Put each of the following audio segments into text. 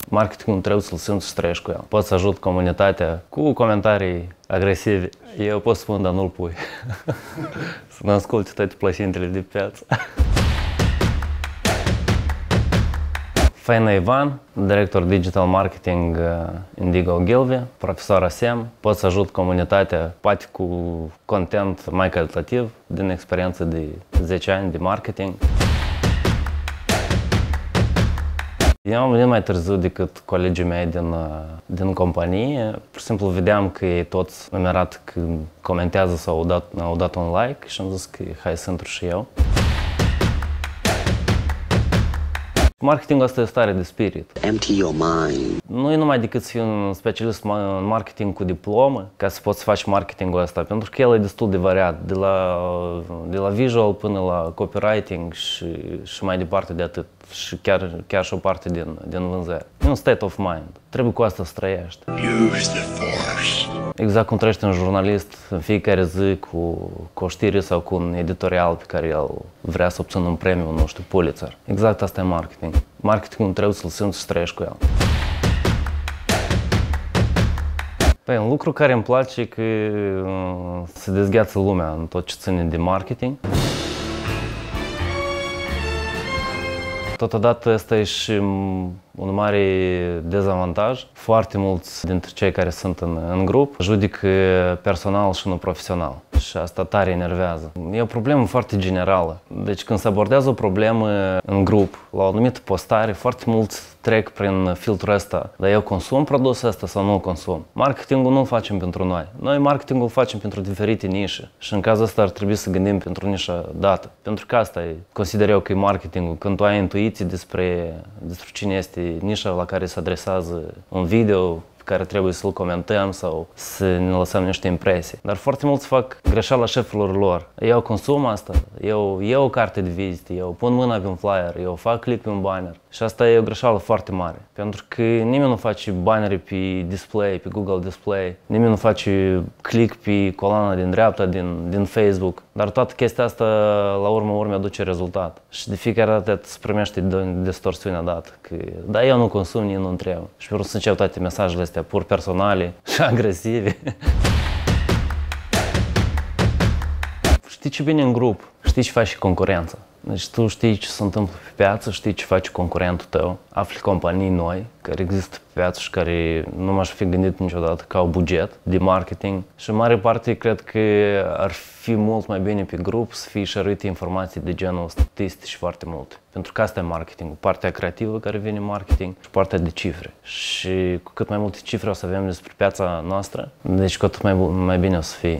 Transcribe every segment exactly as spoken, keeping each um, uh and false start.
Marketingul trebuie să-l simți și trăiești cu el. Poți să ajut comunitatea cu comentarii agresive. Eu pot spun, dar nu-l pui. Să nu asculti toate plăcintele de piață. Faina Ivan, director Digital Marketing Indigo Ogilvy, profesor A S E M. Pot să ajut comunitatea, poate cu content mai calitativ, din experiență de zece ani de marketing. Eu am venit mai târziu decât colegii mei din, din companie. Pur și simplu vedeam că ei toți îmi arată că comentează sau au dat, au dat un like și am zis că hai să intru și eu. Marketingul ăsta e o stare de spirit. Empty your mind. Nu e numai decât să fii un specialist în marketing cu diplomă ca să poți să faci marketingul ăsta, pentru că el e destul de variat, de la, de la visual până la copywriting și, și mai departe de atât. Și chiar, chiar și o parte din, din vânzări. E un state of mind. Trebuie cu asta să trăiești. Use the force. Exact cum trăiești un jurnalist în fiecare zi cu, cu o știre sau cu un editorial pe care el vrea să obțină un premiu, nu știu, Pulitzer. Exact asta e marketing. Marketingul trebuie să-l simți și trăiești cu el. Păi, un lucru care îmi place e că se dezgheață lumea în tot ce ține de marketing. Totodată ăsta e și un mare dezavantaj. Foarte mulți dintre cei care sunt în, în grup judecă personal și nu profesional. Și asta tare enervează. E o problemă foarte generală. Deci când se abordează o problemă în grup, la o anumită postare, foarte mulți trec prin filtrul ăsta. Dar eu consum produsul ăsta sau nu îl consum? Marketingul nu-l facem pentru noi. Noi marketingul facem pentru diferite nișe. Și în cazul ăsta ar trebui să gândim pentru nișa dată. Pentru că asta e, consider eu că e marketingul. Când tu ai intuiție despre, despre cine este nișa la care se adresează un video pe care trebuie să-l comentăm sau să ne lăsăm niște impresii. Dar foarte mulți fac greșeala șefilor lor. Eu consum asta, eu iau o carte de vizite, eu pun mâna pe un flyer, eu fac click pe un banner. Și asta e o greșeală foarte mare. Pentru că nimeni nu face bannere pe display, pe Google Display, nimeni nu face click pe coloana din dreapta, din, din Facebook. Dar toată chestia asta, la urmă urmă, aduce rezultat. Și de fiecare dată se primește distorsiunea dată. Că, da, eu nu consum, nici nu-mi trebuie. Și pe urmă să încep toate mesajele astea pur personale și agresive. Știi ce bine în grup, știi ce faci și concurența. Deci tu știi ce se întâmplă pe piață, știi ce face concurentul tău, afli companii noi care există pe piață și care nu m-aș fi gândit niciodată că au buget de marketing și în mare parte cred că ar fi mult mai bine pe grup să fie share-uite informații de genul statistici foarte multe. Pentru că asta e marketingul, partea creativă care vine în marketing și partea de cifre. Și cu cât mai multe cifre o să avem despre piața noastră, deci cu atât mai, mai bine o să fie.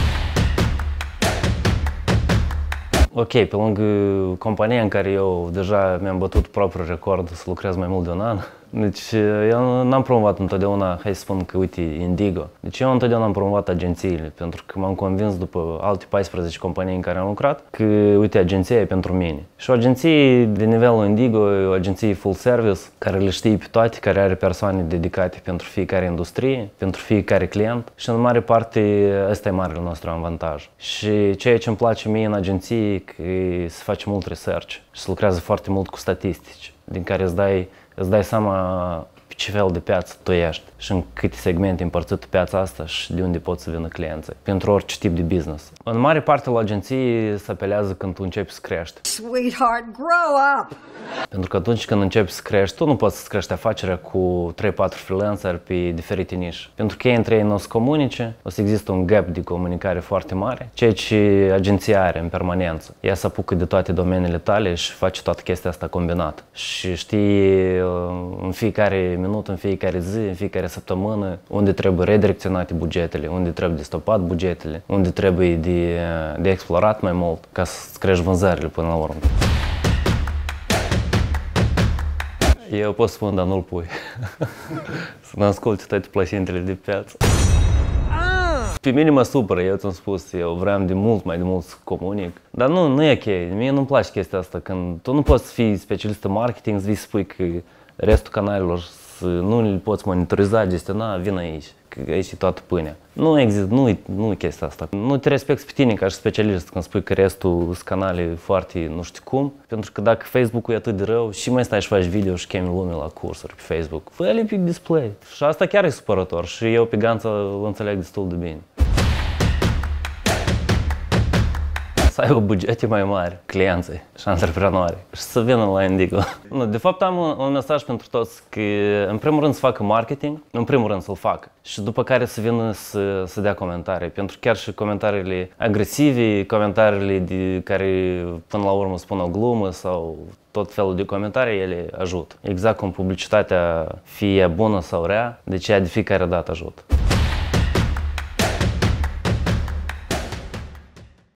Ok, pe lângă compania în care eu deja mi-am bătut propriul record să lucrez mai mult de un an, deci eu n-am promovat întotdeauna, hai să spun că uite, Indigo. Deci eu întotdeauna am promovat agențiile, pentru că m-am convins după alte paisprezece companii în care am lucrat că, uite, agenția e pentru mine. Și o agenție de nivelul Indigo e o agenție full service, care le știe pe toate, care are persoane dedicate pentru fiecare industrie, pentru fiecare client și în mare parte ăsta e marele nostru avantaj. Și ceea ce îmi place mie în agenție că se face mult research și se lucrează foarte mult cu statistici, din care îți dai, îți dai seama pe ce fel de piață tu ești și în câte segmente împărțit piața asta și de unde pot să vină clienții, pentru orice tip de business. În mare parte la agenții se apelează când tu începi să crești. Sweetheart, grow up! Pentru că atunci când începi să crești, tu nu poți să crești afacerea cu trei patru freelanceri pe diferite nișe. Pentru că ei între ei nu o să comunice, o să există un gap de comunicare foarte mare, ceea ce agenția are în permanență. Ea se apucă de toate domeniile tale și face toată chestia asta combinată. Și știi în fiecare minut, în fiecare zi, în fiecare săptămână, unde trebuie redirecționate bugetele, unde trebuie de stopat bugetele, unde trebuie de, de explorat mai mult ca să crești vânzările până la urmă. Eu pot spun, dar nu-l pui. Să nu asculti toate plăcintele de piață. Pe mine mă supără, eu ți-am spus, eu vreau de mult mai de mult să comunic. Dar nu, nu e ok, mie nu-mi place chestia asta, când tu nu poți fi specialist în marketing, să vii să spui că restul canalelor să nu le poți monitoriza, gestiona, vin aici. că aici e toată pâinea. Nu există, nu, nu e chestia asta. Nu te respecti pe tine ca și specialist când spui că restul sunt canale foarte nu știu cum, pentru că dacă Facebook-ul e atât de rău și mai stai și faci video și chemi lumea la cursuri pe Facebook, fă-le pe display. Și asta chiar e supărător și eu pe Ganța îl înțeleg destul de bine. Să ai o bugete mai mari, clienții și antreprenori și să vină la Indigo. De fapt am un, un mesaj pentru toți că în primul rând să facă marketing, în primul rând să-l facă și după care să vină să, să dea comentarii, pentru că chiar și comentariile agresive, comentariile de care până la urmă spun o glumă sau tot felul de comentarii, ele ajută. Exact cum publicitatea fie bună sau rea, deci ea de fiecare dată ajută.